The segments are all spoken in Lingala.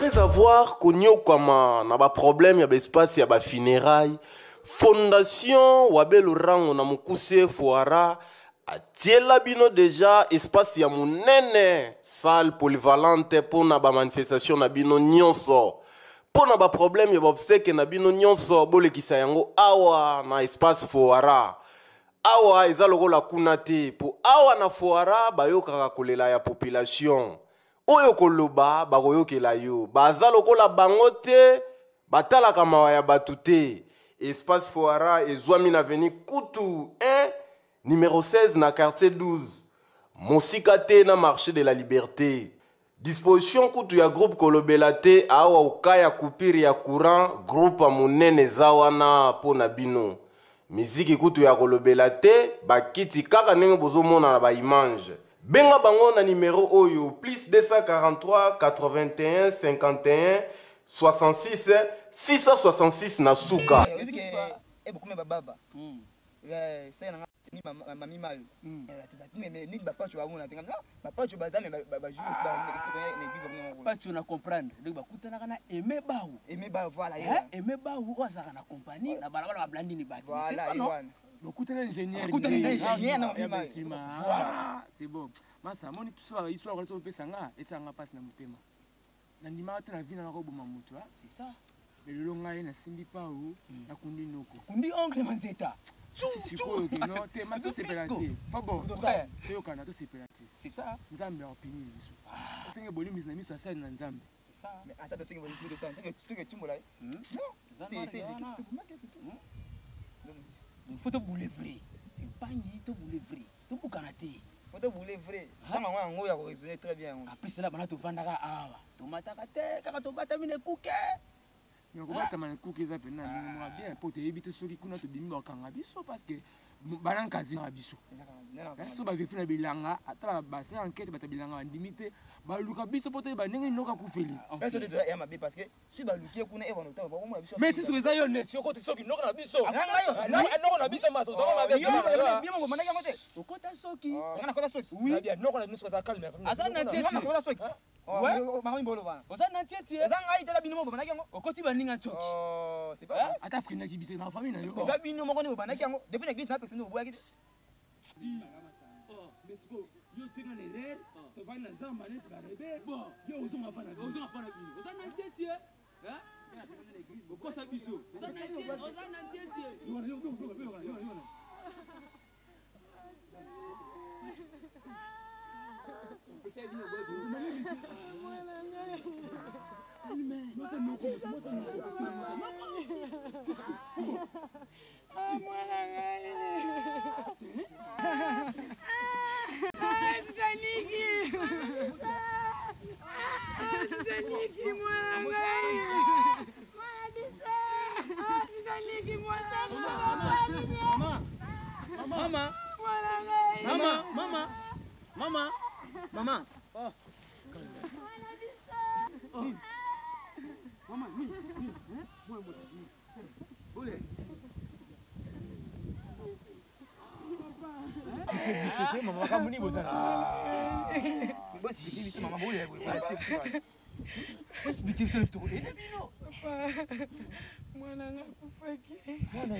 Après avoir connu comme un problème, il y a espace, il y a funérailles, fondation Wabel Rang na mukuse foara atiela bino déjà espace ya munene salle polyvalente pour na ba manifestation na bino nyonso. Pour na ba problème ya ba obsèque na bino nyonso bolekisa yango awa na espace foara. Awa eza lokola kuna te po awa na foara bayokaka kolela ya population. Oyo koloba bakoyokela yo baza lokola bango te batalaka mawa ya batu te. Espace foara ezwami na avenue Kutu 1 numéro 16 na quartier 12 mosika te na marché de la liberté. Disposition Kutu ya groupe kolobela te awa ukaya kupiri ya courant groupe monene zawana po na bino. Miziki Kutu ya kolobela te bakiti kaka ndenge bozomona na ba image. Benga bango na numéro oyo plus 243 81 51 66 666 na suka. Pas tu na comprendre donc bakutana kana aimer baou voilà aimer baou ozaka na compagnie na balabala ba blandi ni bati c'est ça non bakutana ingénieur voilà c'est bon masa moni tout ça histoire ko pesa nga etanga passe na mutema na ndima ta na vina na ko boma mutu c'est ça le longa na simbi pa ou na kundi noko kundi ongle manzeta c'est non te ma c'est pénalité pas bon te okana to c'est pénalité c'est ça nzambe a opinion biso c'est que bolimi na miso sa na nzambe c'est ça mais attends c'est que bolimi de ça tu que tu mola non c'est donc faut te bouler vrai bangi to bouler vrai to bukana te faut te bouler vrai kama ngwa ngo ya raisonner très bien en plus là bana to vandaka awa to mataka te kaka to bata mine kuke mais ko bata mine kuke za pena mingi bien pour te éviter soki kuna to bimi bakanga biso parce que bana kazi na biso so ba vefi na bilanga ata ba c'est enquête bata bilanga ndimité ba luka biso poto ba ndenge noka kufeli parce que ya mabe parce que si ba luki kuna e bana to ba mo biso mais si so za yo net yo ko te soki noka na biso noko na biso maso so ma be bien mo manaka mote okota soki ngana kota soki oui bien noko na biso za calme asa na tieti ngana kota soki ouais ma mbolo ba oza na tieti eza ngai tela bino mo manaka ngo okoti ba ninga choki oh c'est pas ata afrina ki biso na famille na yo eza bino mo ko ni mo manaka ngo depuis na église na personne oboya ki Mexico, yo tinga les rêves, tu vas dans Zamba, tu vas rêver. Bon, yo osons pas na bino. Osons pas na bino. Osons na tieti, hein? Pourquoi ça biso? Osons na tieti, Yo. Maman. Oh. Maman, maman, kamu ni bosan. Bos bikin bisa mama boleh. Bos bikin self tu. Mwana ngakufaki. Mwana.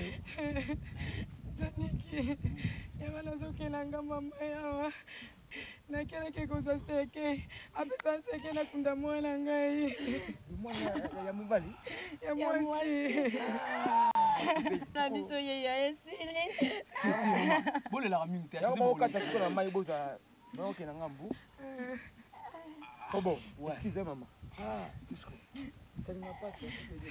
Zaniki. Yabana zokelanga mama yawa. Na kile kikosa seke. Apesa seke na kunda mwana ngai. Mwana ya mubali. Ya mwasi. Sabiso ye ya esili. Bole la minute. Ya mo kata sikola mai boza. Na oke na ngambu. Oh bon, excusez maman. Ah, c'est ce que. Ça ne m'a pas fait.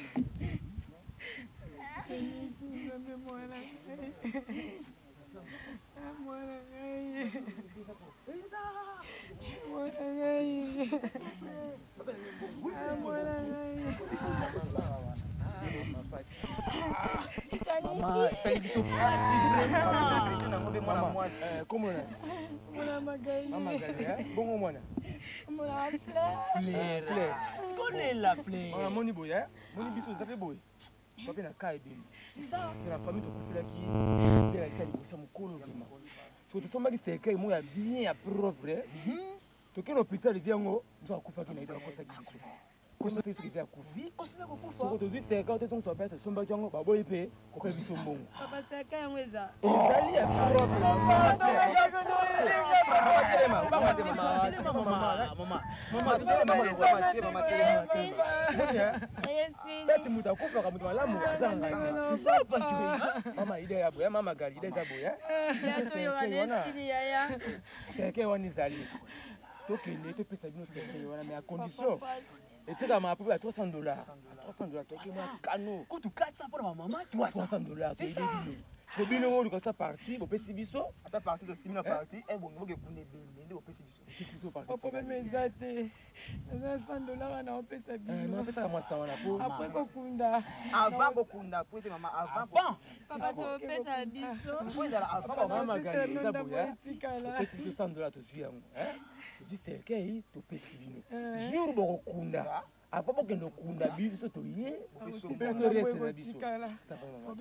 Maman, ça y est, comment on bon, moi, fleur. Tu connais la fleur. Mon iboye, mon ibiso, ça fait boy. Papa na kai bim. C'est ça. La famille to kufila ki. Bela isa di bosa mukolo vraiment. So to somba ki seke mo ya bien ya propre. To ke l'hôpital vient ngo, nzo akufa ki na ita kosa ki biso. Kosa c'est ce qui fait à coufu. Oui, kosa c'est coufu. Ce que tu dis c'est quand tu son père c'est son bajon ba boy pe ko pe biso mbongo. Papa c'est quand ngweza. Ezali ya propre. Mama, tu sais maman Basi muta kufa kama muta malamu azanga. C'est ça pas tu veux. Mama idée ya boya, mama gali idée za boya. C'est que on izali. Donc il était plus sabino c'est que on mais à condition. Et tu as ma à $300. À $300 c'est que moi canon. Quand tu 400 pour ma maman, $300 c'est ça. Je vais nous comme ça parti, au Pessibiso. À ta partie de 6000 parti, et bon, nous que connaît bien au Pessibiso. Au problème exacté. $100 on a au Pessibiso. On fait ça moi ça on a pour. Après Kokunda. Avant Kokunda, pour maman avant. Papa to Pessibiso. Pour la avant maman gagner ça boya. Pessibiso $100 to suis hein. Juste que to Pessibiso. Jour bo Kokunda. Après pour que nous kunda biso to yé. Biso reste na biso. Ça va maman.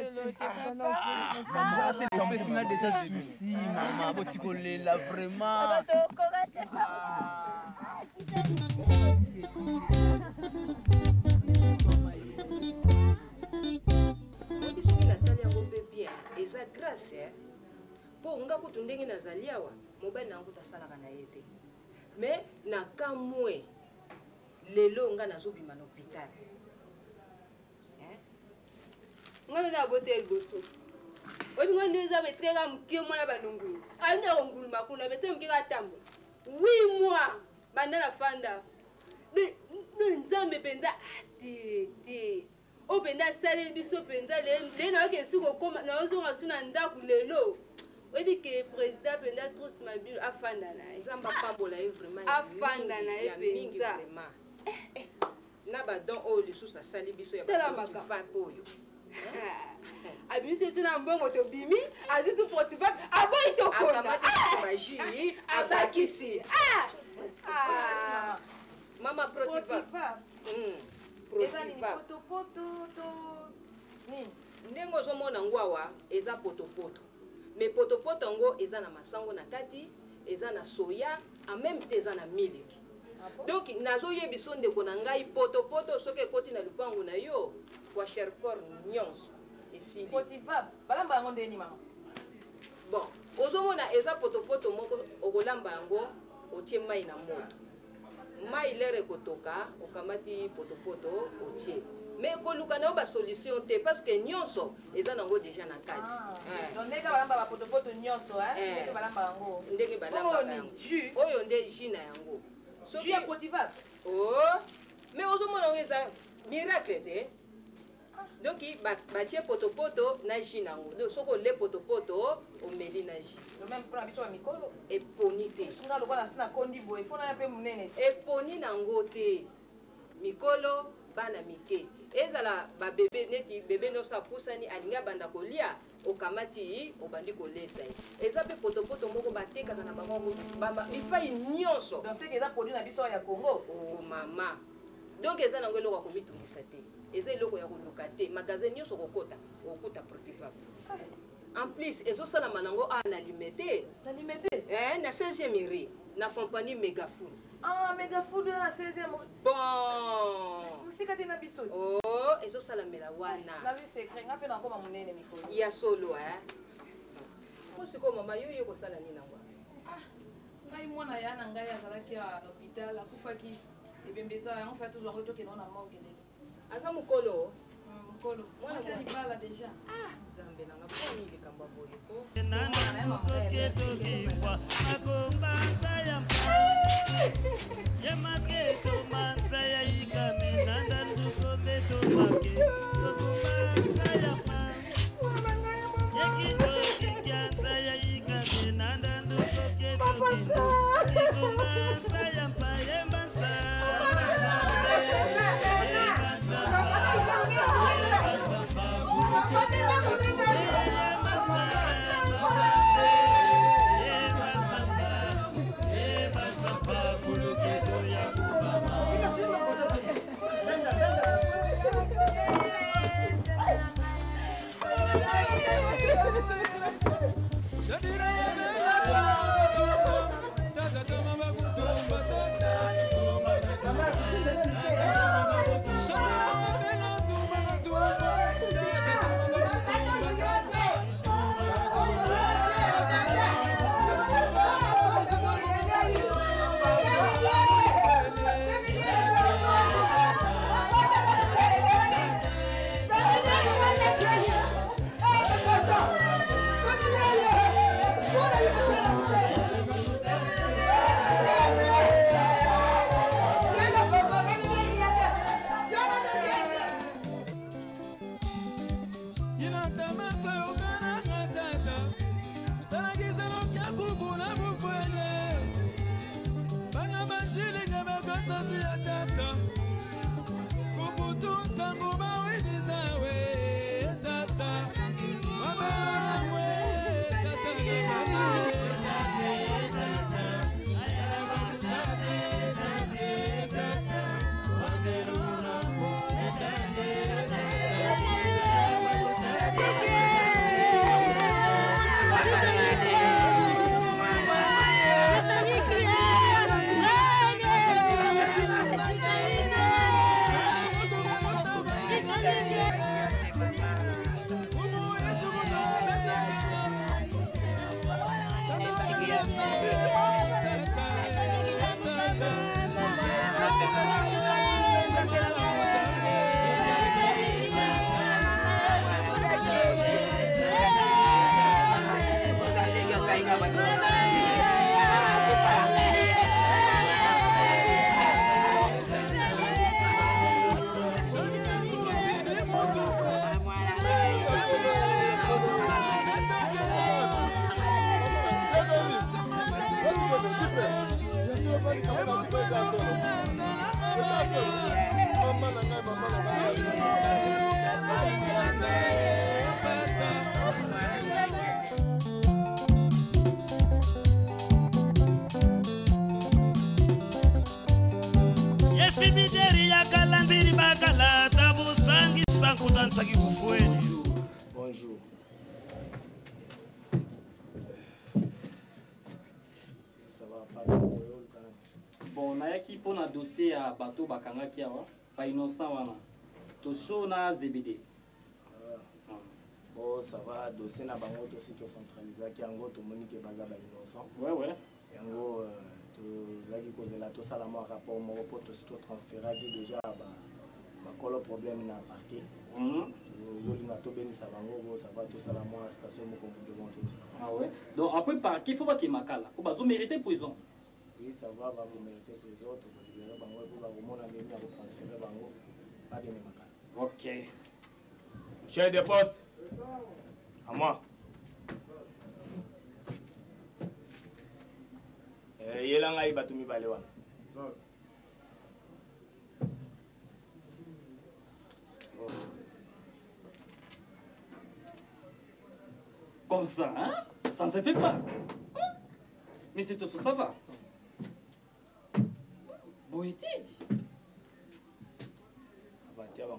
On a déjà souci, maman. Bon, tu connais là vraiment. Eza grâce po nga kutu ndenge nazali awa mobali nangu tasalaka na ye te mais na kamwe lelo nga nazobima na hôpital ngalo na botel boso obi ngone za betreka mkie mwana banongulu ayina ngulu makuna bete mkika tambo 8 mois bandala fanda de nzambe penza ati o penda sale biso penza le na ke suko koma na ozonga suna ndaku lelo obi ke président penda trop mabil afanda na nzamba pambola e vraiment afanda na e penza na ba don o lisusa sali biso ya ba boyo abisi na mbongo to bimi azisu Potiphar aboyi to konda magie abakisi mama Potiphar eza ni poto to ni ndengo zomona ngwawa eza poto mais poto ngo eza na masango na kati eza na soya en même temps eza na miliki. Donc nazo yebiso ndeko na ngai poto soke koti na lupango na yo kwa cherkor nyonso ici Potiphar balamba yango ndeni mama bon ozomona eza poto moko okolamba yango otie mai na moto mai lere kotoka okamati poto otie mais koluka na ba solution te parce que nyonso eza nango déjà na kati donc ndeka balamba ba poto nyonso ndeke balamba yango ndenge balamba ni jus oyo nde jus na yango jus ya Potiphar oh mais ozomona eza miracle te donc batie poto na jus nango donc soko le poto omeli na jus même pour la biso ya mikolo eponi te sunga lokola sina kondi boye fona ya pe munene eponi nango te mikolo bana mike ezala ba bébé neti bébé no sa pusani alinga banda kolia okamati obandi kolesa eza pe poto moko bateka na bango bamba ifai nyonso donc c'est que eza produit na biso ya Congo oh mama donc eza nango eloko komitungisa te eza eloko ya koluka te magasin nyonso kokota okuta Potiphar en plus ezosalama nango na limité na 16e rue na compagnie Megafood Megafood na 16e bon musika te na biso oh ezosalamela wana na vi secret nga fe na koma munene mikolo ya solo musiko mama yo kosala nini nango ngai mwana ya na ngai azalaki à l'hôpital akufaki ebembeza yango fa toujours ngo tokena na morgue lelo aza mukolo mwana c'est libala déjà zambe nanga poni likambo boye ko nana mukoketo kipwa akombanza ya yemaketo manza ya ikame nanda ndukometo make akombanza ya yekindo kikanza ya ikame nanda ndukoketo akombanza ya yembasa Potiphar Bonjour. Ça va pas? Bon, nayaki pour un dossier à bateau bakanga kiawa, pas innocent wana. To show na ZBD. Bon, ça va, dossier na bango dossier to centralisé qui ango to monique baza ba innocent. Ouais ouais. Yango to zaki kozela to sala mo rapport mo pour to sito transférer déjà ba kolo problème na parquet. Aujourd'hui, ça va tout ça la station ah ouais. Donc après parquet, il faut pas qu'il makala. Faut pas mériter prison. Oui, ça va vous mériter prison, tu libérer bango pour vraiment la même à transférer bango. Pas de makala. OK. Chef de poste. À moi. Yelanga ibatumi balewa. Comme ça, hein? Ça ne se fait pas. Mais c'est tout ça, ça va. Boïtid. Ça va, tiens,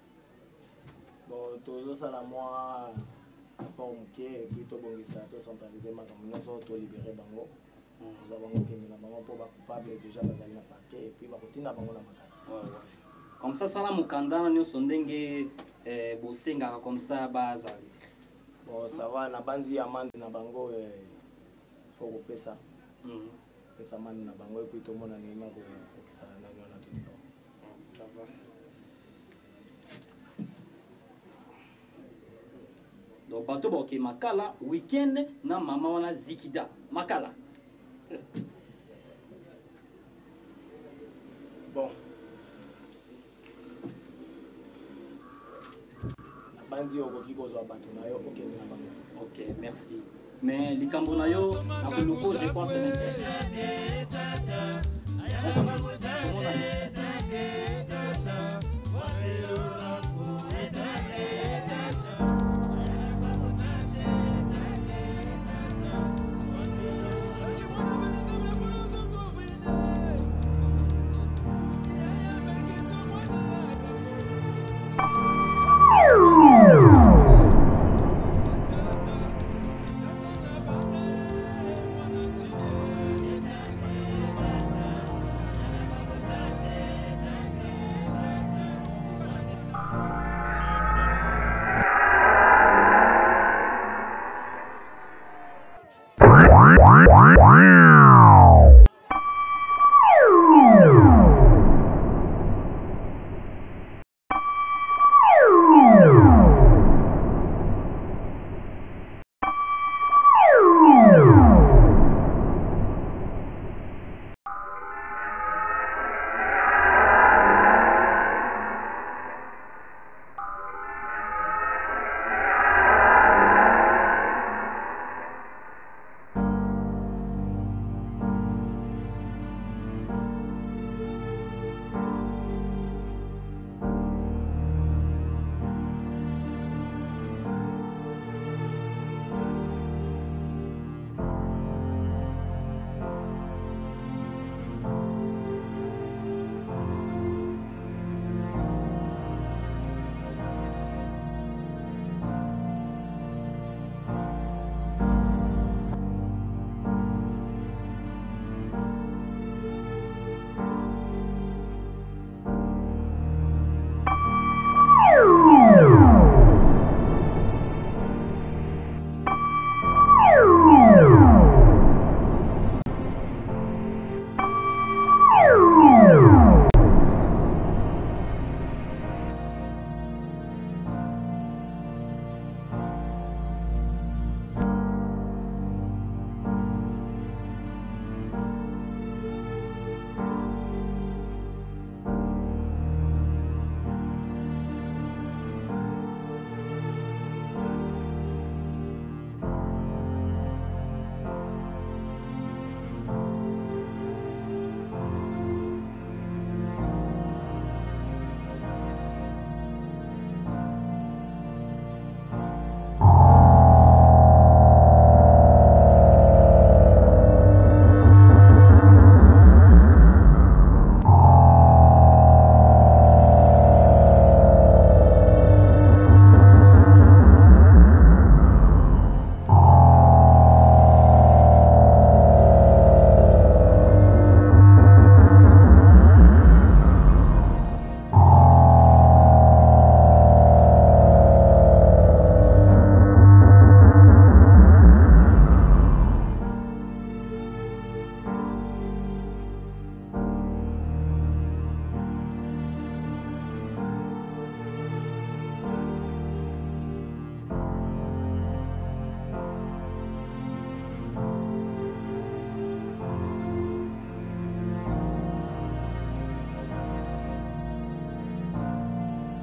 bon, tout ça, la moi, rapport au et puis tout bon, ça, tout centralisé, ma communauté, tout libéré, bango. Nous avons obtenu la bango pour les coupables déjà, les alliés parquet, et puis ma routine à bango, la maca. Comme ça, ça, la mukanda, nous sommes dengue, bosenga, comme ça, bazali. Bon, ça va, na banzi amande na bango faut couper ça. Ça amande na bango et puis tout le monde a néna pour que ça na tout ça va. Donc bateau ba ok makala weekend na mama wana zikida makala. Bon. Banzi okoki kozwa bato na yo okende na bango. OK, merci. Mais likambo na yo na koloko je pense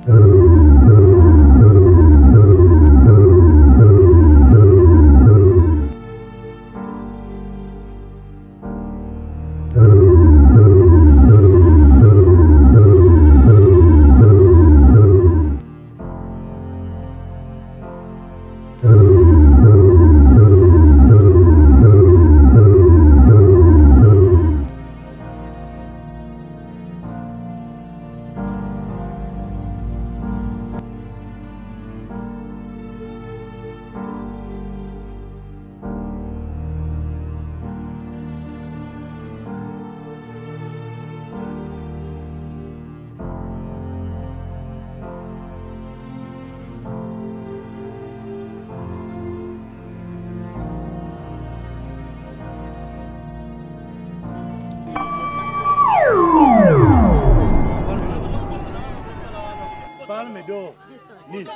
Palme d'or. Nini.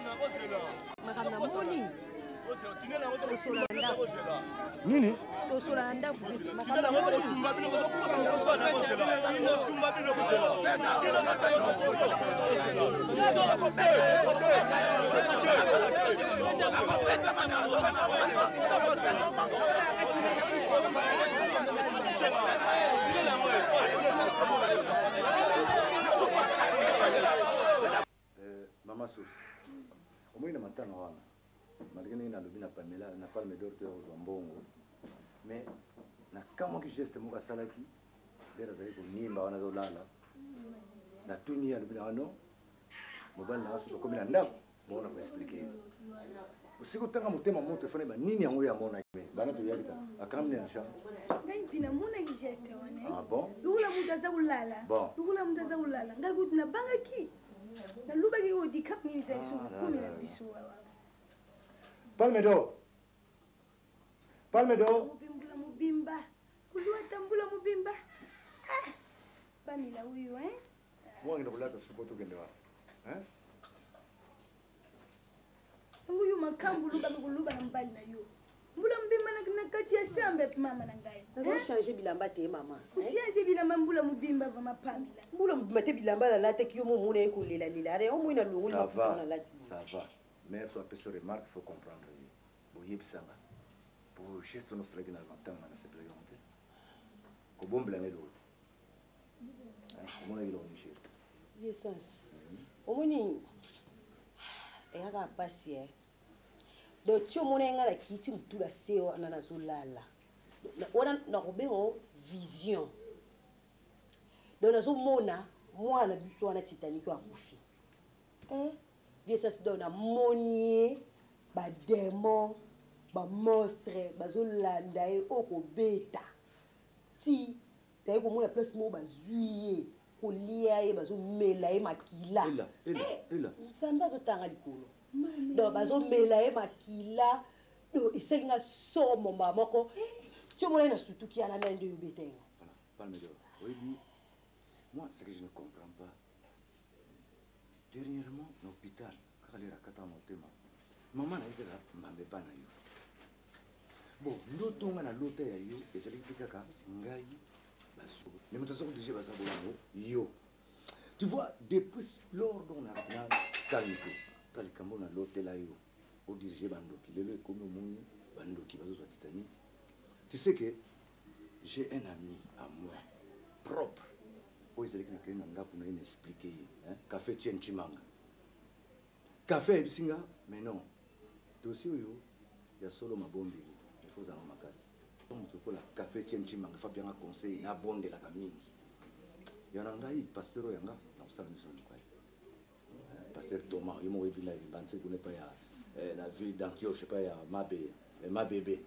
Nini? Mama Source. Au moins, il y a un temps, malgré que nous Pamela, n'a pas le d'or de Mbongo. Mais, quand on geste mon salaki, il y a des nimba, on a de lala. Na tuni à l'obinano, mobile n'a pas comme il a bon, on va expliquer. Aussi, quand on a mon thème, mon téléphone, ni en à mon ami. Banat de Yagita, à Camden, à Cham. Ah bon? Bon. Palme d'or. Palme d'or. Mubimba. Kulua tambula mubimba. Bamila huyu Moi ndio kulata support ukendewa. Huyu makambu luba na mbali na yo. Mbula mbimba na kati ya sambe mama na ngai. Ndio changer bilamba te mama. Usianze bilamba mbula mubimba va mapamila. Mbula mbimba te bilamba la late kiyo mo muna ekulela lila. Re omo ina lungu na kutana lati. Ça va. Mais soit peu sur remarque faut comprendre. Bo yebisanga. Bo gesto no sregi na vantanga na se présenté. Ko bombla ne lo. Comment il a niché? L'essence. Omoni eka pasi do tio monenga la kiti mutula seo na nazolala. Wana na robengo vision. Do nazomona mwana biso wana Titanic akufi. L'essence do na monier ba démon ba monstre bazolanda e okobeta. Ti tayi ko mona place mo bazuiye kolia e bazomela e makila. Ela. Nsamba zotanga likolo. Do bazomela e makila do eselinga somo mamoko. Tu mona na sutuki ana nende yobetenga. Voilà, palme d'or. Oui, moi ce que je ne comprends pas. Dernièrement l'hôpital quand il rakata motema. Maman na ite mambe bana yo. Bon, ndotonga na lota ya yo ezali kaka ngai. Mais maintenant, déjà, yo. Tu vois, depuis lors qu'on a calmé, quand les Cameroun a l'hôtel là, au diriger Bandoki, le comme au monde, Bandoki, Bazo Titanic. Tu sais que j'ai un ami à moi, propre. Où ils allaient qu'il y ait un gars pour nous expliquer. Café Tien Chimanga. Café Ebsinga, mais non. Dossier, il y a solo ma bombe. Il faut en ma casse. La café Tien Chimanga, il faut bien un conseil, il y a bon de la gamine. Il y a un gars, pasteur Yanga, dans sa maison du Kwaï. Pasteur Thomas, il m'a dit que n'est pas la ville d'Antioche, je sais pas, ma bébé.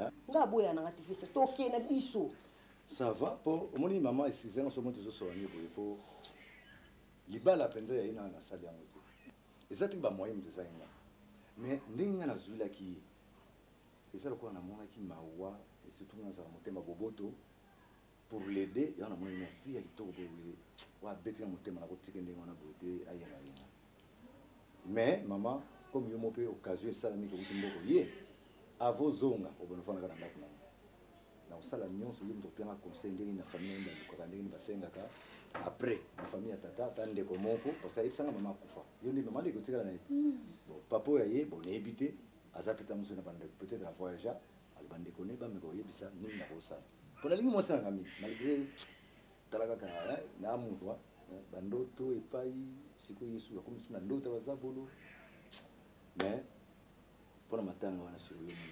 Ça va pour mon maman, excusez moi ce moment de soigner pour libala penza ya ina na sali yango te. Ezati ba moyen de ça ina. Mais ndinga na zula ki ezalo ko na mona ki mawa et surtout na za motema boboto pour l'aider ya na mona na fille ali to bowe wa beti motema na ko tikende ngona bote ayela ina. Mais maman comme yo mo pe occasion ça la mi ko timboko ye avo zonga obonofana kana ndako na usala nyonso yo mtopia conseil ndenge na famille nda ko ndenge basengaka après la famille à tata tande komoko parce que ça maman kufa yo ndi maman de kotika na bon papa yaye bon éviter azapita muso na bande peut-être la voyager al bande connaît ba me ko yebisa ni na ko ça pour la ligne moi ça ngami malgré talaka ka na mutu bandoto epai siku Yesu comme sina ndoto bazabolo mais pour la matanga wana sur yo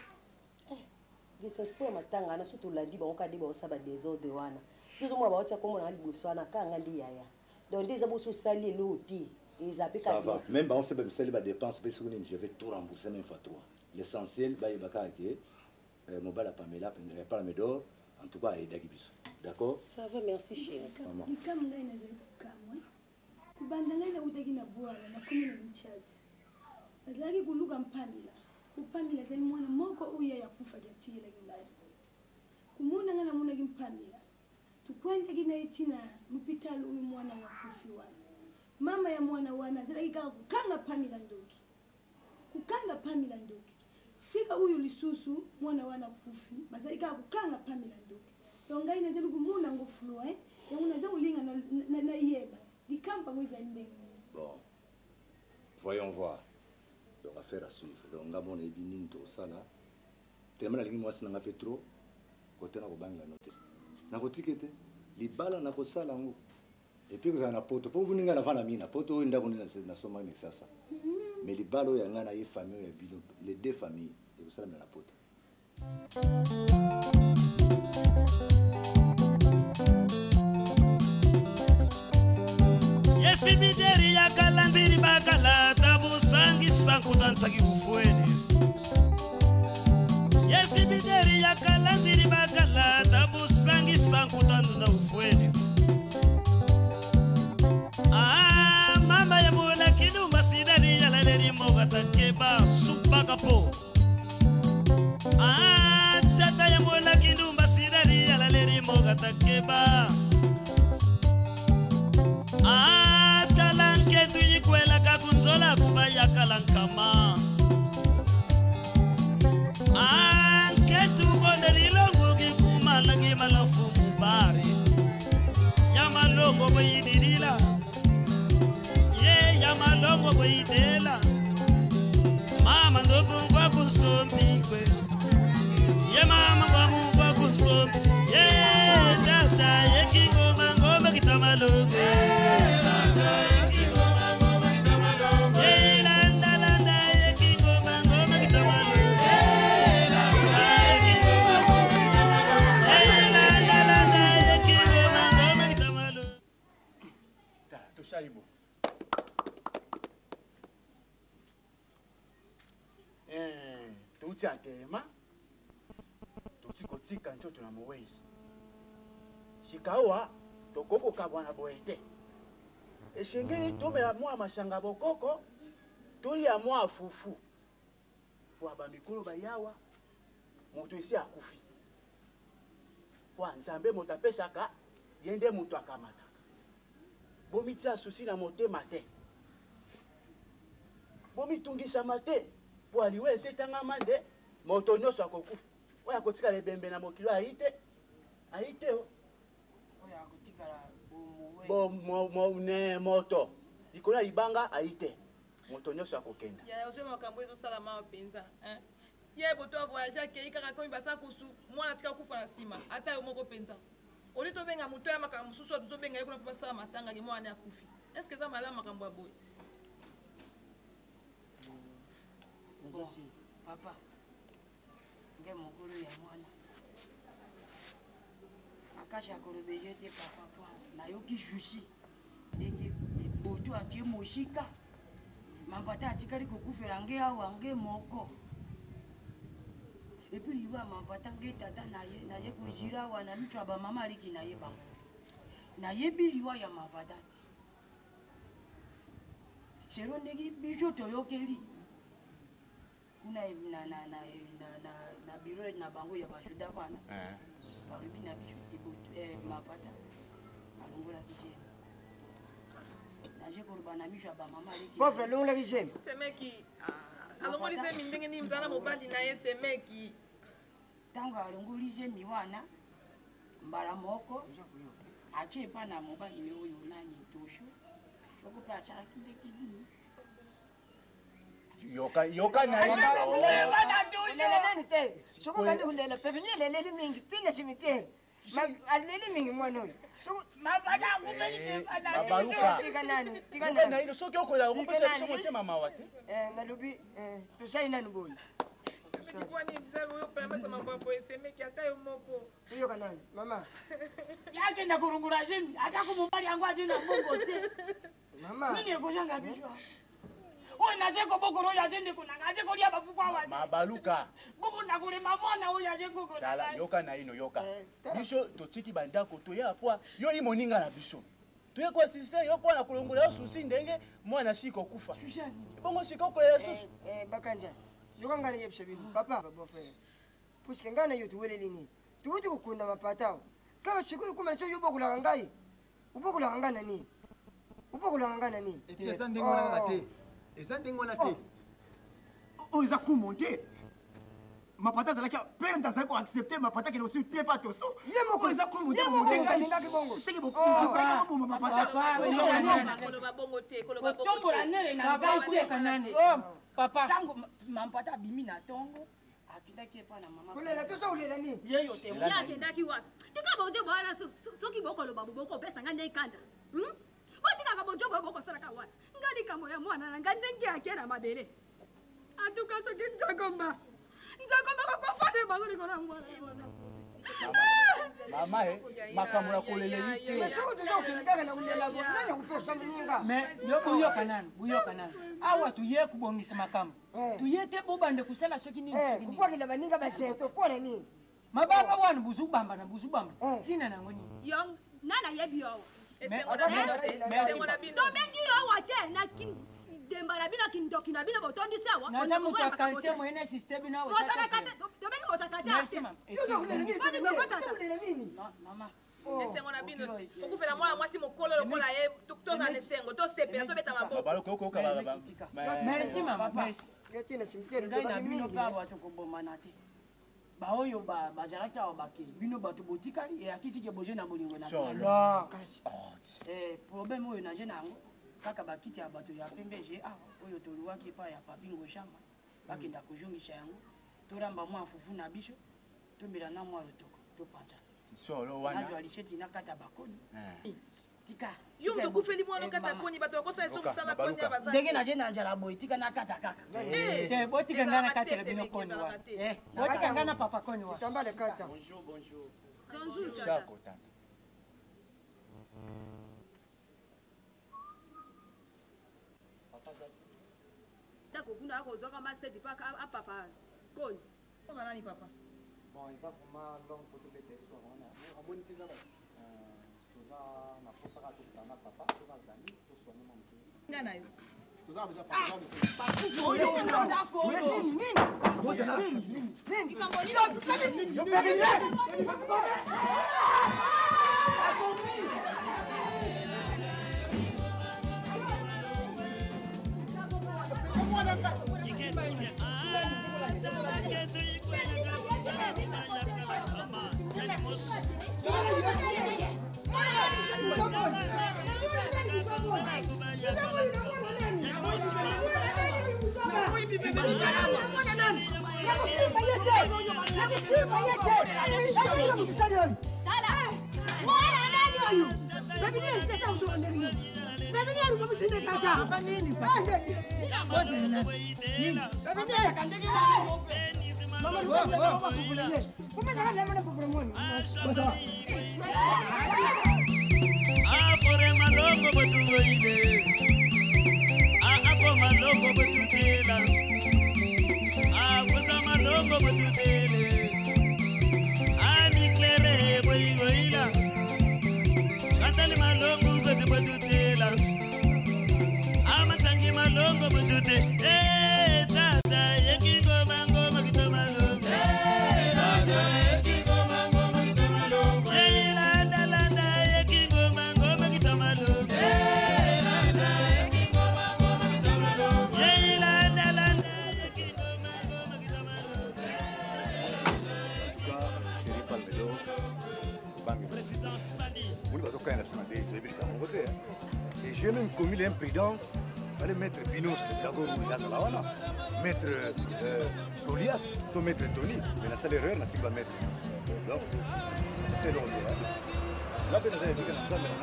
Gisas pour la matanga na surtout lundi ba okadi ba osaba désordre wana tout moi ba otia comme na liboso wana kanga ndi yaya donc des aboso sali loti et ça peut ça va même ba on sait pas sali ba dépense parce que je vais tout rembourser même fois 3 l'essentiel ba yebaka ke mobala Pamela pas me d'or en tout cas aidaki biso d'accord ça va merci chérie maman Nikam ngai na zeli kamwe kubanda ngai na utaki na bwala na kumi na mchazi azalaki kuluka mpamila kupamila tani mwana moko uya ya kufa jatile ngai kumuna ngana muna kimpamila tukwenda kina itina mpitalo uyu mwana wa kufi wana mama ya mwana wana zalaki kaka kukanga pamila ndoki kukanga pamila ndoki sika uyu lisusu mwana wana kufi bazalaki kaka kukanga pamila ndoki yonga ina zelu kumuna ngofulwa yona za ulinga na yeba dikampa mweza ndenge bon voyons voir donc affaire à suivre donc ngabo na ebini to sala tellement la ligne moi sinanga petro côté na ko bangla note na ko tikete libala na ko sala ngo et puis vous en a poto pour vous ninga na vana mina poto ndako na soma ni sasa mais libalo ya ngana ye famille ya bilo les deux familles et vous sala na poto Yesimideri ya kalanziri bakala tabusangi sankudansaki ufweni Yesimideri ya kalanziri bakala tabusangi sankudandu na ufweni mama ya mula kinuma sidari ya laleri moga takeba supaka po tata ya mula kinuma sidari ya laleri moga takeba talanke tuyikwela kakunzola kubaya kalankama anke tugonderilongo kikumala kimalafu mubari yamalongo boyidilila ye yamalongo boyidela mama ndokumva kunsombikwe ye mama bamumva kunsombi ye tata yekingoma ngoma kitamalongo Shaibo. Tuti atema. Tuti kotika nchoto na mwei. Shikawa tokoko kabwana boete. Eshengeli tome ya mwa mashanga bokoko. Tuli ya mwa fufu. Kwa ba mikolo bayawa. Moto isi akufi. Kwa nzambe motapesaka yende mutu akamata. Bomi tia susi na motema te. Bomi tungisa mate. Po aliwe setanga mande moto nyoso akokufa. Oya kotika lebembe na mokilo aite. Aite o. Oya kotika la ne moto. Likona libanga aite. Moto nyoso akokenda. Ya oswe makambo ezo sala ma penza, hein. Ye boto voyager ke ikaka ko basa kusu mwana tika kufa na sima. Ata yo moko penza. Oli to benga muto ya makambo susu to benga yeko na papa matanga ke mwana akufi. Est-ce que ça malama makambo aboy? Ngosi papa. Nge mokuru ya mwana. Akasha korobeje te papa na yoki jushi. Ndenge boto akie moshika. Mampata atikali kokufera nge awa nge moko. Et puis il va m'ampatange tata naye naje kujira wana mtu aba mama liki naye bango naye biliwa ya mavada shero ndegi bijo toyokeli kuna na biro na bango ya bashuda bana paribi na bijo ibo mavada alongola kije naje kurbana misho aba mama liki pauvre longola kije semeki alongoli zemi ndenge ni mtana mobali na ye semeki tango alongoli zemi wana mbala moko ache pana mobali ne oyo nani tosho soko pra cha kinde kidini yoka na nani te soko bali ulela prevenir lele mingi tina cimetière alele mingi mwana oyo soko mabada kumelite babaruka tika na ile soki okola okopesa biso motema mawa te nalobi tosali nanu boyi Kwani nzalo yo permettre mababo esemeki ata yo moko. Uyoka nani? Mama. Yake na kurungura jeni, ata kumubali yangu ajina bongo te. Mama. Nini ekojanga bishwa? Oye na cheko boko roya jeni kuna ngaje kolia bafufu awa. Mabaluka. Bubu na kule mamona oya jeko kuna. Tala yoka na ino yoka. Biso totiki bandako toya kwa yo imoninga na biso. Toye kwa sister yo kwa na kulongola susi ndenge mwana siko kufa. Bongo siko kola susu. Bakanja. Yoka ngana yebisha binu. Papa, babo frère. Puisque ngana yo tuwele lini. Tuwiti kukunda mapatao. Kama siku yukuma nacho yubo kula ngai. Ubo kula ngana ni. Ubo kula ngana ni. Et puis eza ndenge wana kaka te. Eza ndenge wana te. Oyo eza kumonte. Mapata azalaki pere ntazali koaccepte mapata kende osi te pa toso. Ye moko eza kumonte bomonte ngai. Seki boboma mapata. Koloba bongo te, koloba bongo te. Tombola nere na ngai kuyeka nani. Papa. Tango mampata bimi na tongo. Akindaki epa na mama. Ulela toso ulela nini? Yeyo te. Ya akendaki wapi? Tika bojo bwana soki bokoloba boboko pesa nga ndekanda. Botika ka bojo boboko sala ka wapi? Ngali kamo ya mwana na nga ndenge akena mabele. Atuka soki ntakomba. Ntakomba ko fate bango ni kona mwana. Mama makambo ya kolele ite. Soko tozo ukindaka na kulela bo. Nani kupesa mninga? Me buyoka nani? Awa tuye kubongisa makambo. Tuye te bobande kusala soki nini soki nini. Kupakila baninga baseto pona nini? Mabanga wana buzubamba na buzubamba. Tina nango nini? Yong nana yebi yo. Tobengi yo wate na kin dembala bina kindoki na bina botondi sawa. Na jamu kwa kalite moyene system na wa. Botana kate tobengi botakata. Merci mam. Mama. Esengo na bino. Okufela mwana mwasi mokolo lokola ye toza nesengo to sepela to beta maboko. Baloko ko ka baba. Merci mama. Merci. Yatina cimetière ngai na bino pa bato kobomana te. Baoyo bazalaki awa bake bino bato botikali eyakisi ke boje na bolingo na alors problème oyo naje nango kaka bakiti ya bato ya pembe je awa oyo toluwaki epa ya papingo shamba bakenda kozongisha yango toramba mwa fufu na biso tomela na mwa lotoko topata solo wana nazo alisheti na kata bakoni tika yo ndo kufeli mwana kata koni bato bakosa eso kusala koni ya bazali ndenge naje na njala boy tika na kata kaka botika ngana kata bino koni wa botika ngana papa koni wa tambale kata bonjour bonjour Chako tata Dako kuna ako zoka masedi paka a papa koni kama nani papa bon eza vraiment long pour toute l'histoire on boni tiza toza na posaka tokutana papa soki azali toswane mo moke nga na yo toza déjà Afore malongo batuile ako malongo batutela afusa malongo batutele ami claire boyigoila chantal malongo kote batutela amatsangi malongo batute tata yekingo mango makito malongo tata yekingo mango makito malongo landa yekingo mango makito malongo landa yekingo mango makito malongo landa yekingo mango makito malongo Chéri Palmedo, Bangi. Président Stani. Muli bato quand il et j'ai même commis l'imprudence. Il fallait mettre Binos, le dragon rouge, mettre Goliath, mettre Tony. Mais la seule erreur, c'est pas mettre. Donc, c'est long. Là, vous avez dit que la femme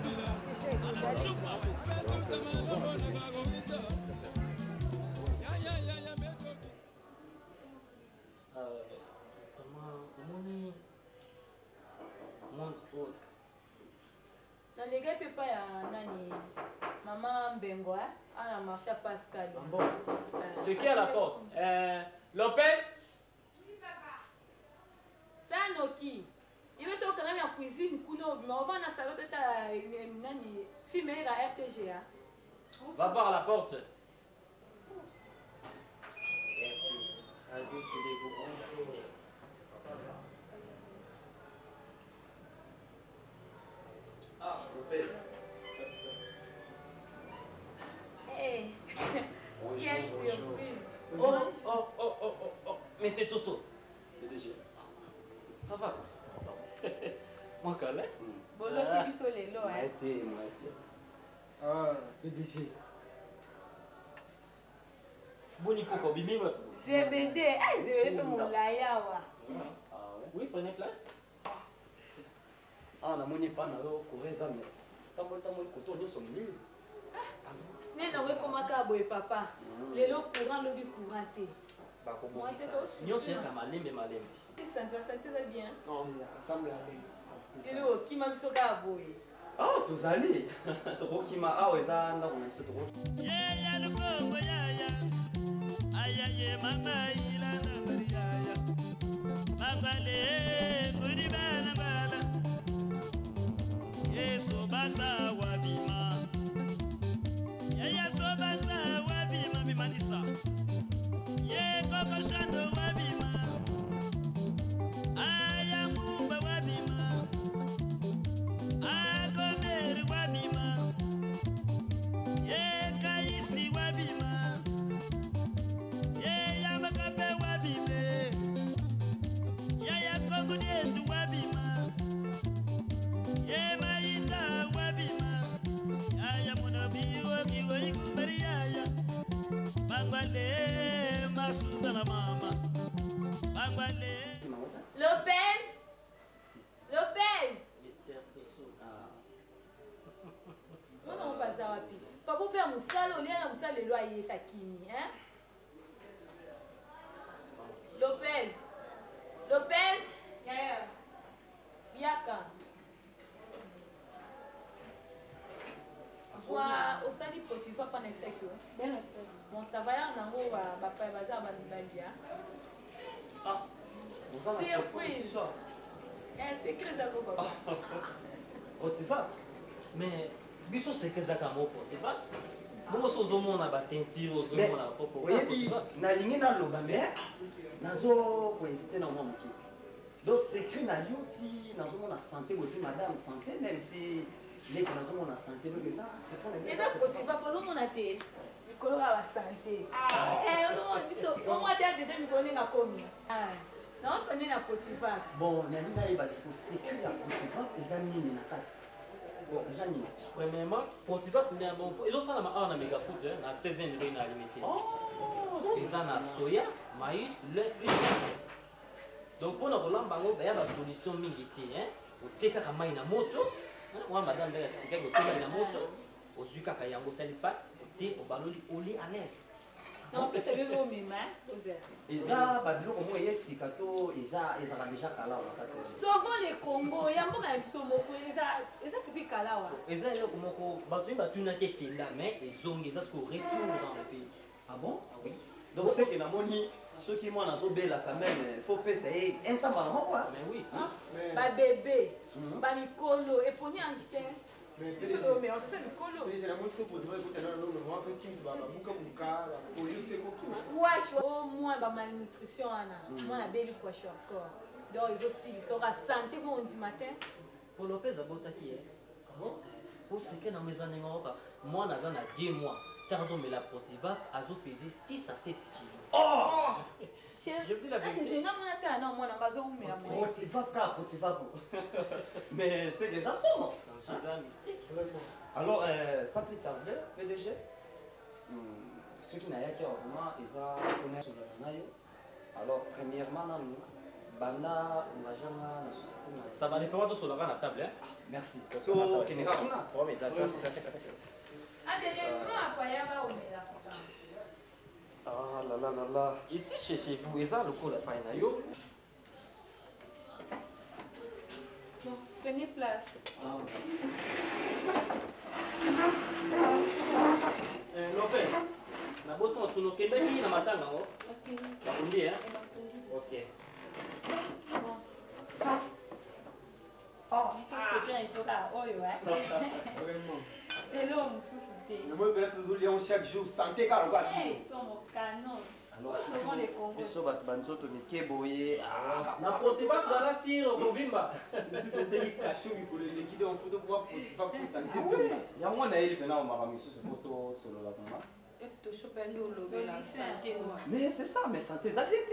nalega pepa ya nani maman Mbengo a marché à Pascal. Bon. Ce qui est à la porte. Lopez. Sanoki. Il veut se quand même en cuisine kuno mais on va na salon de ta nani film à RTGA. Va voir à la porte. Radio Télé. Ah, Lopez. Hey, quelle surprise. Oh, mais c'est tout ça. PDG. Ça va? Moi, Calais. Bon, l'autre qui sont les lots. Arrêtez. Ah, PDG. Boni Coco, Bimi. ZBD, ZBD, mon laïawa. Oui, prenez place. Ah, on a mon épan, alors, pour résamer. Tant que côté, on est sur le livre. Ce n'est pas comme un papa. Les lots courants, le but couranté. Moi, c'est aussi. Nous sommes comme un mais malin. Ça doit sentir bien. Non, ça semble aller. Et le qui m'a mis sur la bouée. Ah, tu es allé. Tu m'as ah, ça, on a ce droit. Yeah, le pauvre, aïe, maman, il a la maria. Babale, Kuribana Bala. Yeso baza wabima. Yaya so baza wabima, Mimanisa. Ye koko shando wabima. Aya mumba wabima. Agomeri wabima. Ye kaisi wabima. Ye yamakabe wabime. Yaya kogudetu wabima. Ye maita wabima. Yaya munabiwa kiwa ikubari yaya. Bangwale masuza la mama. Bangwale. Lopez. Mystère Tosso. Non, on passe à wapi. Pas pour faire moussal, au lieu de moussal, le loyer est takini, hein? Lopez. Yeah. Biaka. Vois au sali Potiphar pendant 5 jours. Bien sûr. Bon, ça va y en haut, papa bazar bandibandia. Ah. Vous en avez surprise. C'est que ça va papa. Potiphar. Mais biso c'est que ça comme Potiphar. Bon so zomo na batenti ozomo na popo. Oyebi na lingi na loba mais nazo ko hésiter na moi moki. Donc secret na yuti nazo mona santé ou puis madame santé même si les que nazo mona santé donc ça c'est pour les. Et ça Potiphar pendant mon athée. Mikolo la santé. On biso on m'a dit que je connais na komi. Non, soigner na Potiphar. Bon, na linga yeba c'est secret ya Potiphar eza nini na kati. Bon, premièrement, Potiphar, ils ont ça dans la méga foot, dans 16e degré dans l'alimenté. Ils ont soya, maïs, lait, plus. Donc, pour nous, il y a une solution mingité. Au tseka kama ina moto, moi madame elle expliquait que tseka ina moto, au suka kayango sali pat, au baloli oli à l'aise. Non, c'est le mot même, Eza babilo komo yesi kato eza déjà kala on a souvent les Congo ya mboka ya biso moko eza pipi kala wa. Eza le komoko batu batuna kekela mais ezongi eza ce retour dans le pays. Ah bon? Ah oui. Donc c'est que na moni ceux qui moi na zo bela quand même faut payer un temps avant quoi. Mais oui. Ba bébé, ba mikolo et poni anjité. Mais on fait le colo. Mais j'ai la moitié pour dire que tu as un homme, on fait 15 baba, wesh, au moins ba malnutrition ana. Moi na beli wesh encore. Donc ils aussi ils sont santé mon dit matin. Pour Lopez abotaki eh. Bon. Pour ce que dans mes années moi naza na 2 mois. Tarzo me la Potiphar azo peser 6 à 7 kg. Oh! Je dis la vérité. Potiphar. Mais c'est des assommes. chez un mystique. Alors, sans plus tarder, PDG, ceux qui n'ont pas vraiment, ils ont connaissance sur le nayo. Alors, premièrement, nous, banda, l'agent, la société. Ça va dépendre de sur la table, hein? Merci. Surtout, qui n'est pas là. Oui, mais ça. Ah là là là là. Ici, chez vous, ils ont le coup de la nayo. Bon, prenez place. Ah, merci. Lopez, na boso na tuno kende ki na matanga ngo. Ok. Bakundi hein? Ok. Oh, ils sont là. Oh, ouais. Vraiment. Et là, on se soutient. Moi, je suis chaque jour, santé car on va. Ils sont au canon. Alors, biso bato banzoto mike boye na potifa tozala siro kovimba yango nayeli mpena omaka misusu po tosolola mama. Mais c'est ça, mais santé eza bien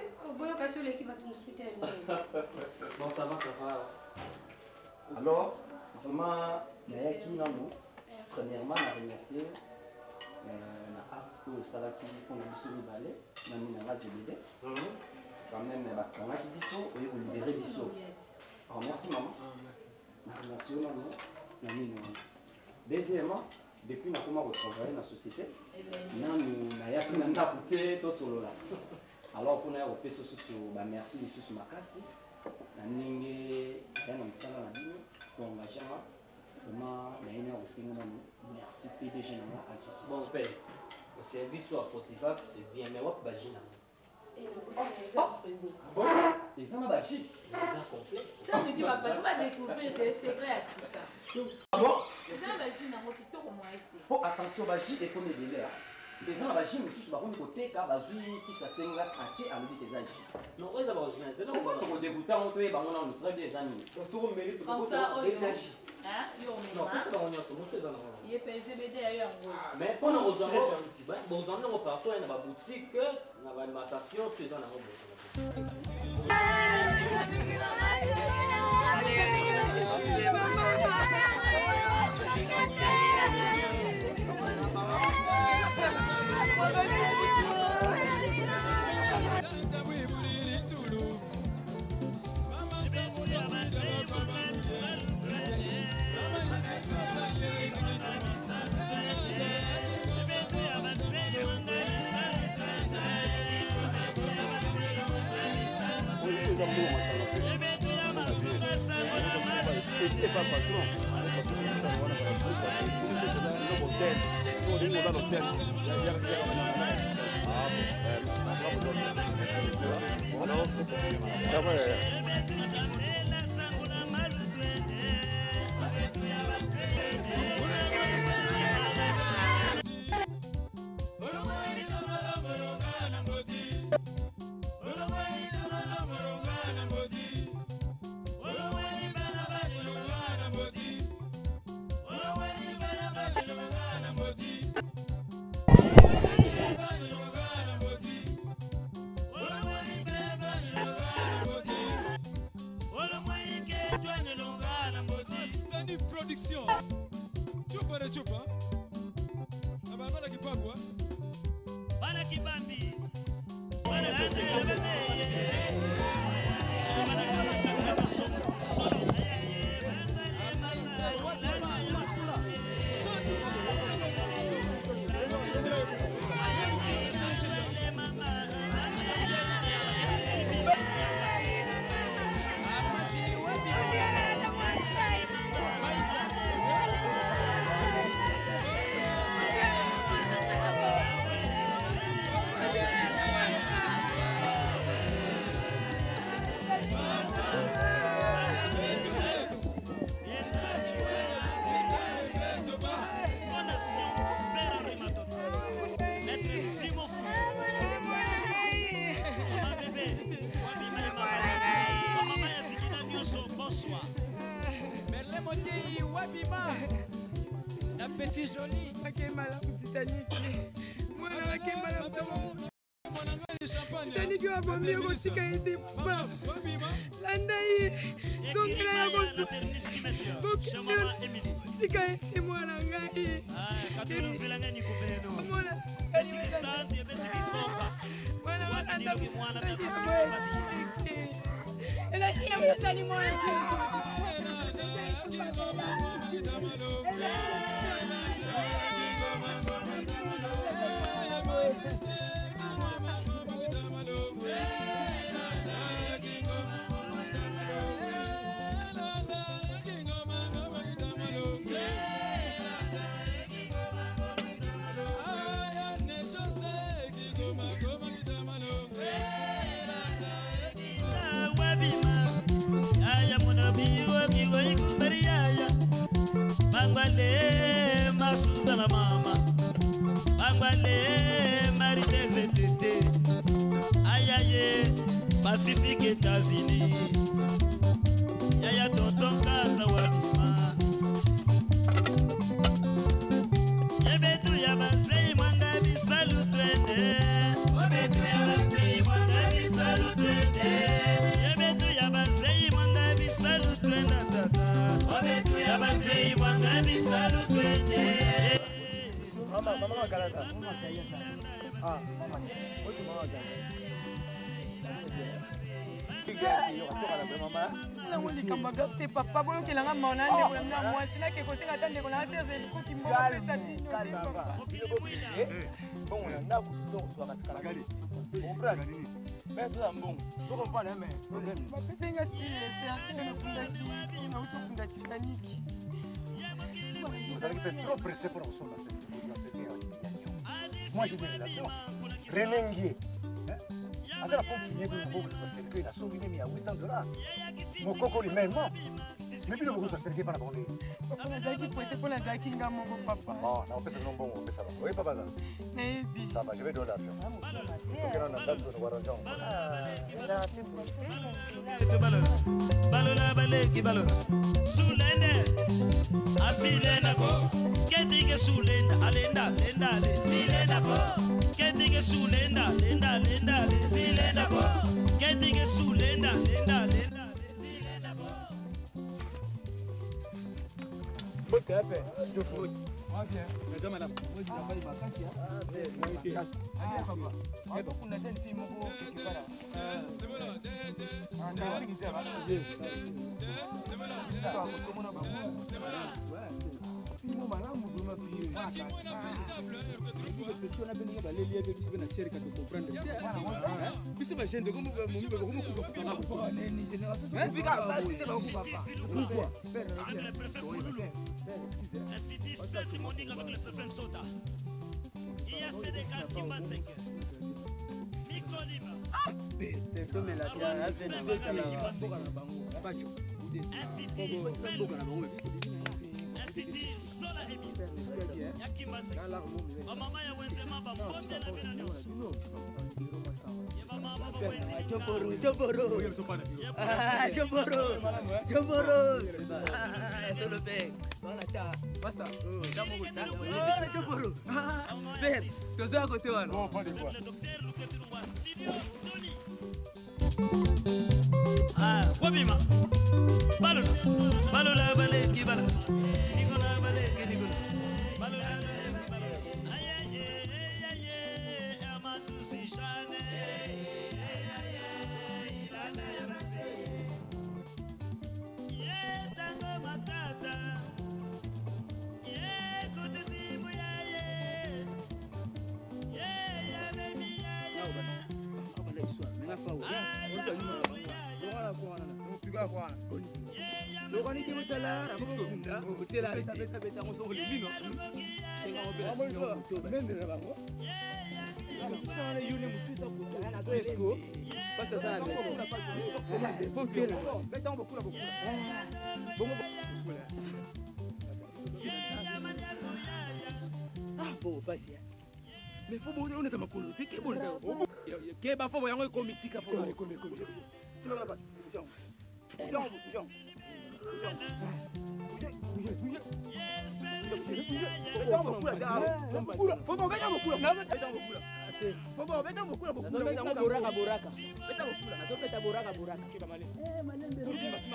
te. Bon, ça va, ça va. Alors, vraiment, nayaki nano premièrement na remercier na art oyo osalaki mpona biso mibale na mina nga zebede quand même bakangaki biso oye kolibere biso. Alors merci maman, na remercie oyo nano na mino wana. Deuxièmement, depuis nakoma kotravaille na société nanu nayaki na ndako te tosolola. Alors mpona ya kopesa susu bamerci lisusu makasi na ndenge ya na mosala na bino koengagema vraiment nayeni ya kosenga nanu merci PDG nanga Adjiji. Bon, pèse. Le service à Potifa, c'est bien, mais what bagina? Et ça m'a bâchi. Ça complet. Ça me dit papa, tu vas découvrir des secrets à ça. Ah bon? Ça bâchi n'a pas plutôt comment être. Oh attention bâchi et comme des délais. Les gens bâchi nous sous baron côté car bazui qui ça c'est grâce à qui à nous des âges. Non, ouais d'abord original. C'est pas pour dégoûtant on peut ba on a très des amis. Donc sur on mérite pour d'énergie. Hein? Yo mais non, c'est pas on y a sur nous c'est ça. Il est pesé BD ailleurs en gros. Mais pour nous rejoindre bon on en partout dans la boutique, dans l'alimentation, tu es en haut. Production. Chupa na chupa. Abana kipagwa. Bana kibambi. Bana Petit joli. Ok, malade, Titanic. Moi, on a taniki wa bombi kotika ete papa landa ye zongela ya boso tika ete mwana ngai mwana Bangwale masuza la mama Bangwale marite zetete Ayaye Pacifique États-Unis Yaya tonton kaza wabima Yebetu ya bazei mwanga bisalu twende Yebetu ya bazei mwanga bisalu twende Yebetu ya bazei mwanga bisalu twende tata Yebetu ya bazei mwanga bisalu twende Mama magalata. Mama kaya sana. Ah, mama. Otu mama galata. Nangundi kamaga te papa boyo kelanga mona ndeko na mwasi na ke kotenga tande ko na teze ko kimbo pesa tinyo papa. Bon on a kutuzo kwa kasikala. Ombra nini? Pesa mbongo. Toko mpana me. Pesa inga sile se asinga na kunda ki na uto kunda Titanic. Vous allez être trop pressé pour recevoir cette moi j'ai des relations. Renengue. Asa la pompe finir pour beaucoup de cercle la souvenir mais à $800. Mon coco les mêmes. Mais puis le beaucoup de cercle pas la bonne. Papa na zaki poese pour la zaki nga mongo papa. Oh, non, pesa non bon, pesa pas. Oui papa là. Nebi. Ça va, je vais donner l'argent. OK, on a date de voir l'argent. Balola baleki balola Sulende Asilenda ko Ketige sulenda Alenda lenda le Silenda ko Ketige sulenda Lenda lenda le Silenda ko Ketige sulenda Lenda lenda le Silenda ko Bote ape tu fou. Bien. Madame madame. Moi je n'ai pas vacances. Ah papa. Eh bon kuna jeune fille moko kikala. Avec le préfet Sota. Il y a CDK qui m'a dit Mikolima. Institut Sola Emi. Yakimatse. Mama ya wenzema ba mote na bina nyonso. Joboro. Joboro. C'est le bec. Voilà ta. Basta. Joboro. Ben, tu es à côté wana. Bon, pas de quoi. Ah, wabima. Balola. Balola baleki balola. Nicola baleki Nicola. Balola baleki balola. Aye amatu si shane. Ilana yabase. Ye tango matata. Ye kutiti muyaye. Ye ya baby ya. Abana iswa. Menga fawo. Lokani ki mutala rabuko kunda utela beta ngoso kulibino tenga opera mende rabango sana yule mtuta kutana pesco basta sana bokela beta bokula bongo ah bo basi mais faut bon on est ma kolo tike bon ke ba fo yango ko mitika fo ko silo la ba Jean faut qu'on gagne beaucoup là. Faut bon, beta beaucoup la beaucoup. Beta boraka boraka. Beta beaucoup la. Nato beta boraka boraka. Kiba male. Malembe.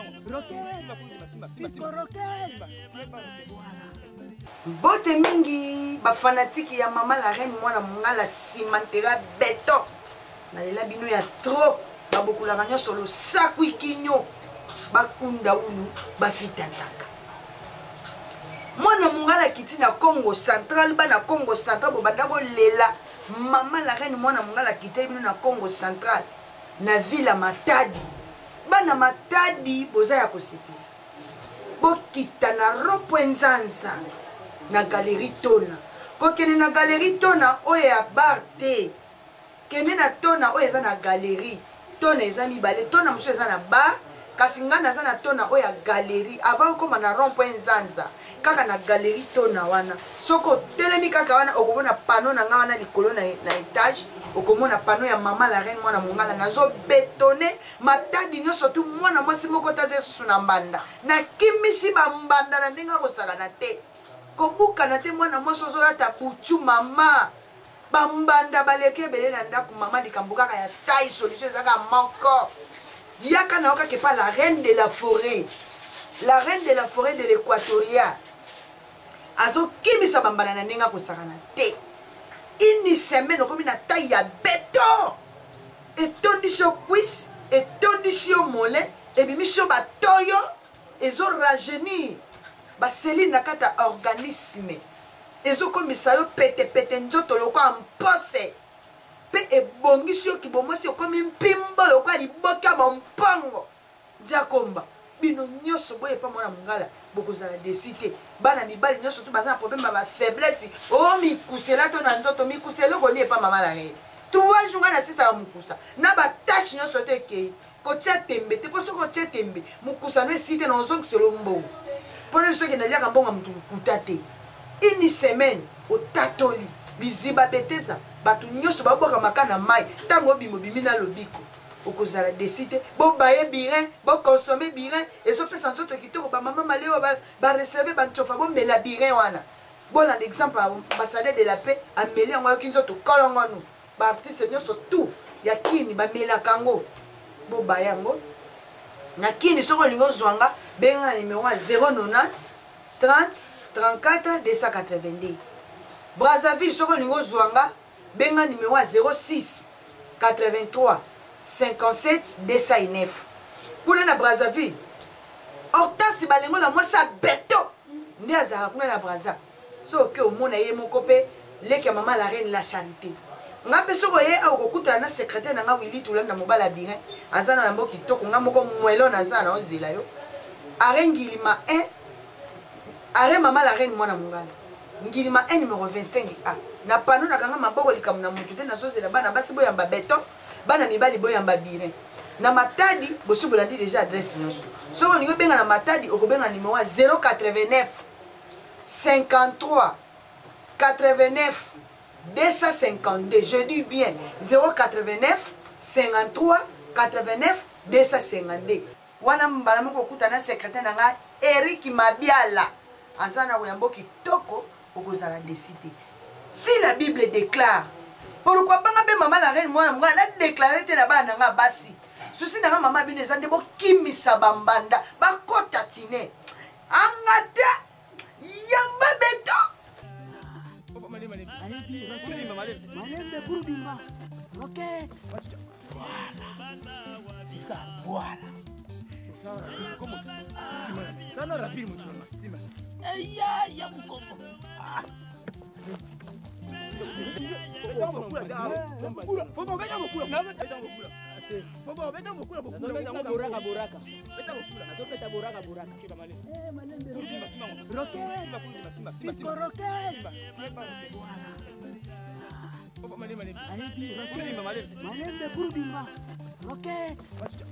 Bote mingi ba fanatique ya mama la reine mwana mongala simantera beto. Na lela bino ya trop ba beaucoup la ranyo sur le sac wikinyo. Bakunda ulu bafitandaka. Mwana mongala kiti na Congo Central ba na Congo Central bo banda ko lela mama la reine mwana mongala kiti bino na Congo Central na ville Matadi. Bana Matadi boza ya kosepela. Bokita na Ropoenzanza na galerie Tona. Ko kene na galerie Tona oyo ya bar te. Kene na Tona oyo eza na galerie. Tona eza mibale, Tona muso eza na bar. Kasi nga naza na Tona oyo ya galerie avant koma na Ropoenzanza. Kaka na galerie Tona wana. Soko telemi kaka wana okomona pano na nga wana likolo na etage. Okomona pano ya mama la reine mwana mongala nazo betone Matadi nyonso tu mwana mwasi moko taze susu na mbanda na kimisi ba mbanda na ndinga kosaka na te kobuka na te mwana mwasi ozolata puchu mama ba mbanda baleke bele na ndako mama likambuka ya taille solution ezaka moko yaka na oka ke pa la reine de la forêt de l'Équatoria azo kimisa ba mbanda na ndinga kosaka na te. Une semaine comme une taille à béton et tondi sur cuisse et tondi sur mollet et bimi sur batoyo et zo rajeunir ba cellule na kata organisme et zo comme ça yo pete nzoto loko ampose pe e bongi sur ki bomo si comme mpimbo loko ali boka mpongo dia komba bino nyoso boye pa mwana mungala bokozala desité bana mibali nyoso tu baza problème ba faiblesse o mi kusela to na nzoto mi kusela ko ni pa mama la reine 3 jours na sisa mukusa na ba tâche nyoso te ke ko tia tembe te poso ko tia tembe mukusa no site na ozongi selo mbo pona biso ke na lia kambonga mutu kutate une semaine o tatoli biziba betesa batu nyoso ba boka makana mai tango bimo bimina lobiko okozala desité bo baye birin bo consommer birin ezo pesa nzoto kitoko ba mama maleo ba recevoir ba ntofa bo mela birin wana bon un exemple ambassadeur de la paix ameli ngo kinzoto kolongonu ba artiste nyoso tout ya kini ba mela kango bo bayango na kini soko lingo zwanga benga numéro 090 30 34 282 Brazzaville soko lingo zwanga benga numéro 06 83 57 209 pour na Brazzaville Hortense balengo la mwasa beto ndi azaka kuna na Brazza so ke omona ye moko pe leke mama la reine la charité nga pe soko ye akokuta na secrétaire na nga Willy Tula na mobala birin azana ya mboki toko nga moko mwelo na zana ozela yo arengilima 1 are mama la reine mwana mungala ngilima 1 numéro 25A na pano na kanga maboko likamu na mutu te na sozela bana basi boyamba beto bana mibali boyamba birin na Matadi bosu bolandi déjà adresse nyonso so on benga na Matadi okobenga numéro 089 53 89 252 je dis bien 089 53 89 252 wana mbala moko kuta na secrétaire nanga Eric Mabiala azana oyambo kitoko okozala décider si la Bible déclare pourquoi pas ngabe mama la reine mwana mwana na déclarer te na bana nga basi susi na mama bino ezande bo kimisa bambanda bakota tine angata yamba beto Malembe Bourubimba Rocket. C'est ça, voilà. Ça n'a rapide mon chou. Ya mukoko. Faut bon beta mokula. Faut bon beta mokula bokula. Beta boraka boraka. Beta mokula. Na beta boraka boraka. Kiba male. Malembe Rocket. Cisco Rocket. Malembe Bourubimba Rocket.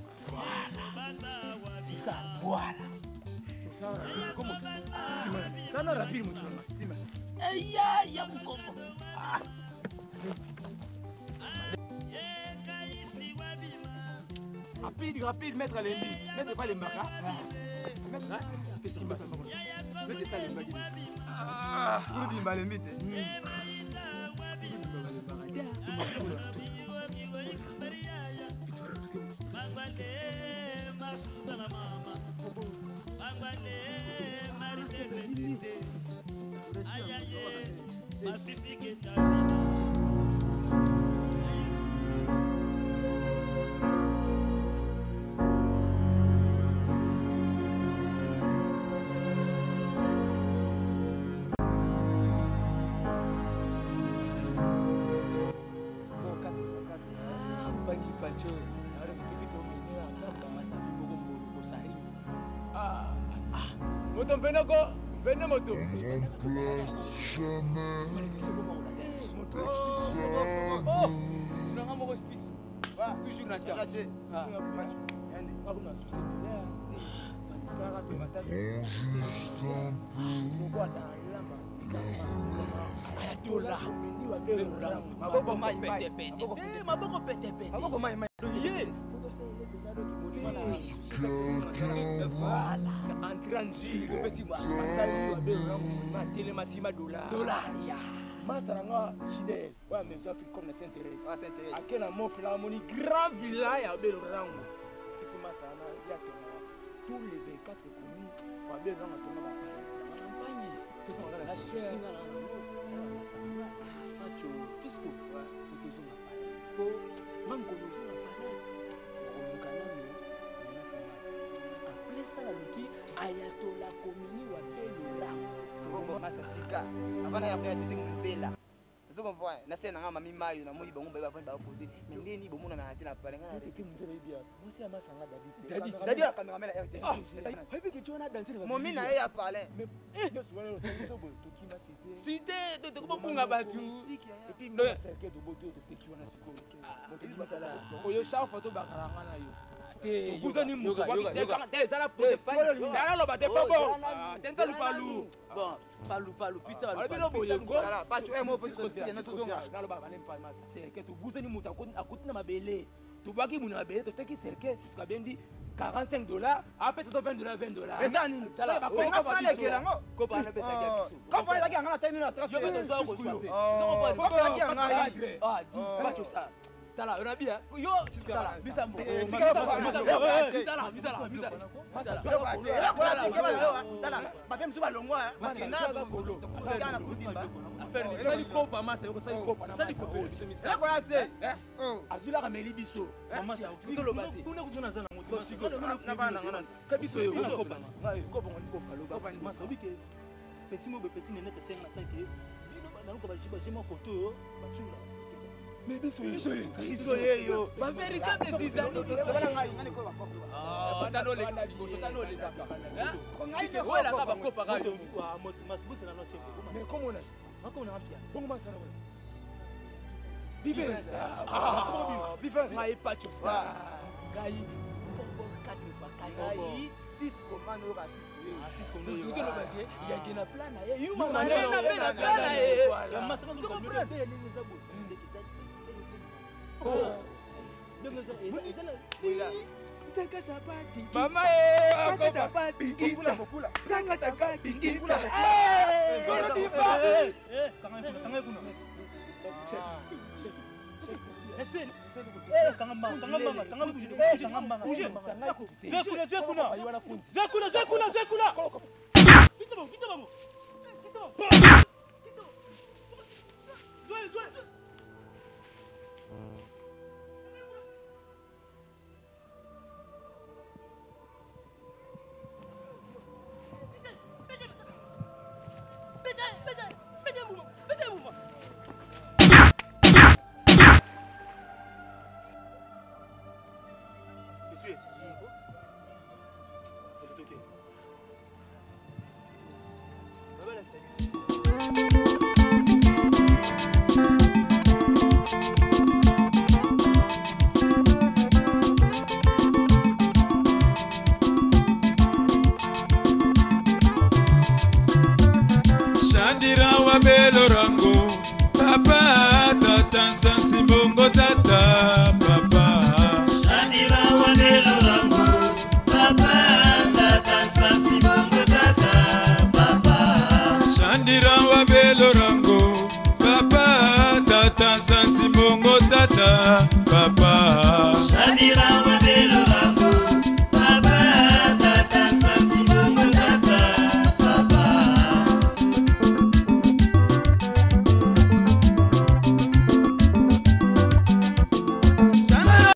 C'est ça, voilà. Ça n'a rapide mon chou. Ya mukoko. Rapide, mettre à l'ennemi. Mettre pas les maca. Mettre là. Fais Simba ça. Mettre ça les maca. Bourubimba les mythes. Moto mpena ko, mpena moto. Oh, nanga mo ko speak. Toujours na tia. Ako na susi bila. Kaka tu mata. Ko ada lama. Ayatola. Maboko mai pete pete. Maboko pete pete. Maboko mai mai. Ye. En grand G, le petit dollar. Masaranga Chidel, ouais, mais ça fait comme la Saint-Thérèse. Ah, Saint-Thérèse. À quel moment Philharmonie, grand village à Belorango. Ici, Masaranga, il y a tous les 24 communes, à Belorango, on va parler. La campagne, tout ça, on a la soeur. Masaranga, Macho, Fisco, tout ça, on va parler. Mango, on va parler. On va parler. Après ça, Ayatola Komini wa Belorango. Bongo masatika. Avana ya tete nzela. Zo comprendre. Na sena nga mami mayo na moyi bango ba ba poser. Mais ndeni bomuna na tena pale nga tete nzela ibia. Moi ama sanga David. David ya cameraman ya tete. Habi que tu as dansé. Momi na ya parler. Mais yo souvent c'est so bo to kima cité. Cité to ko bunga batu. Et puis no cercle to boto to teki wana siko. Moto masala. Oyo sha photo bakaranga na yo. Vous avez mis Palou, pizza. $45, après c'est $20, $20. Mais ça, Tala, on a bien. Yo, tala, bisambo. Tala, ba femme suba longwa, ba sina kolo. Kana kutimba. Affaire, ça il faut pas massa, ça il faut pas. Ça il faut pas. C'est quoi là azula ka meli biso. Mama, tu lo bate. Kuna kutuna zana moto. Siko na bana ngana. Ka biso yo. Ko ba. Ko ba ngoni ko kalo ba. Massa obike. Petit mo be petit nene te tenga tanke. Bino ba nako ba jiba jema koto ba chula. Mais biso yo ba véritable zizan tano le biso tano le daka hein ouais la ba kopa ga yo masbusa na noche mais comment on a encore on a bien bongo masana Bifes ma pas chosta gai football 4 ba gai 6 commando ba 6 commando tout le bagage il y a gena plan na yo mama na plan na yo masana ko comprendre ni zabu Mama Shandira wa Belorango, papa tata sansi bongo tata papa. Shandira wa Belorango, papa tata sansi bongo tata papa. Shandira wa Belorango, papa tata sansi bongo papa